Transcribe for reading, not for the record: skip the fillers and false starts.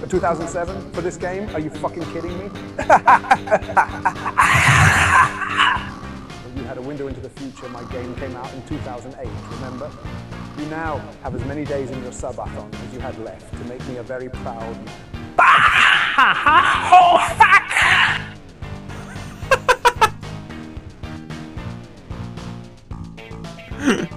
2007 for this game? Are you fucking kidding me? You had a window into the future. My game came out in 2008, remember? You now have as many days in your subathon as you had left to make me a very proud man. Oh, fuck!